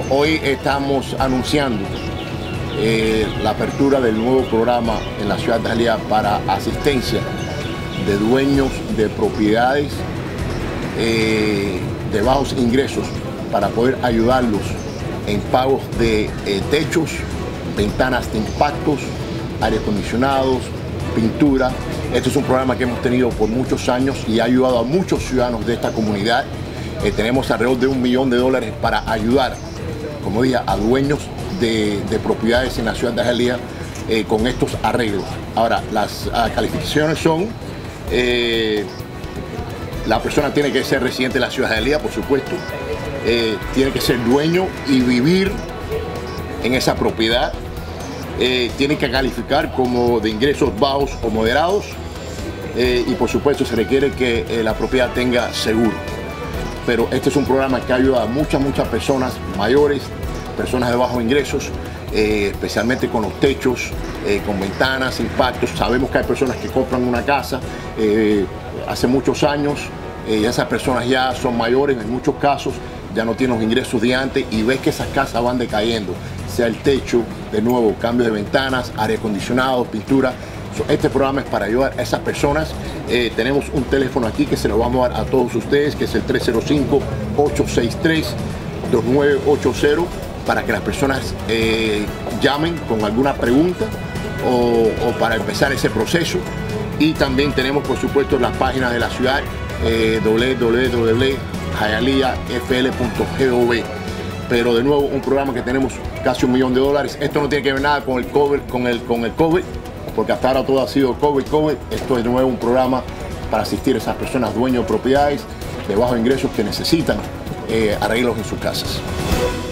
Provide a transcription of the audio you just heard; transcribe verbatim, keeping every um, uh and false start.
hoy estamos anunciando eh, la apertura del nuevo programa en la ciudad de Hialeah para asistencia de dueños de propiedades eh, de bajos ingresos, para poder ayudarlos en pagos de eh, techos, ventanas de impactos, aire acondicionados, pintura. Este es un programa que hemos tenido por muchos años y ha ayudado a muchos ciudadanos de esta comunidad. Eh, tenemos alrededor de un millón de dólares para ayudar, como dije, a dueños de, de propiedades en la ciudad de Hialeah eh, con estos arreglos. Ahora, las uh, calificaciones son, eh, la persona tiene que ser residente de la ciudad de Hialeah, por supuesto, eh, tiene que ser dueño y vivir en esa propiedad, eh, tiene que calificar como de ingresos bajos o moderados, eh, y por supuesto se requiere que eh, la propiedad tenga seguro. Pero este es un programa que ayuda a muchas, muchas personas mayores, personas de bajos ingresos, eh, especialmente con los techos, eh, con ventanas, impactos. Sabemos que hay personas que compran una casa eh, hace muchos años, eh, y esas personas ya son mayores, en muchos casos ya no tienen los ingresos de antes, y ves que esas casas van decayendo, sea el techo, de nuevo, cambios de ventanas, aire acondicionado, pintura. Este programa es para ayudar a esas personas. Eh, tenemos un teléfono aquí que se lo vamos a dar a todos ustedes, que es el tres cero cinco, ocho seis tres, dos nueve ocho cero, para que las personas eh, llamen con alguna pregunta o, o para empezar ese proceso. Y también tenemos, por supuesto, las páginas de la ciudad, eh, w w w punto hialeah f l punto gov. Pero de nuevo, un programa que tenemos casi un millón de dólares. Esto no tiene que ver nada con el COVID, con el, con el COVID, porque hasta ahora todo ha sido COVID, COVID. Esto es de nuevo un programa para asistir a esas personas dueños de propiedades de bajos ingresos que necesitan eh, arreglos en sus casas.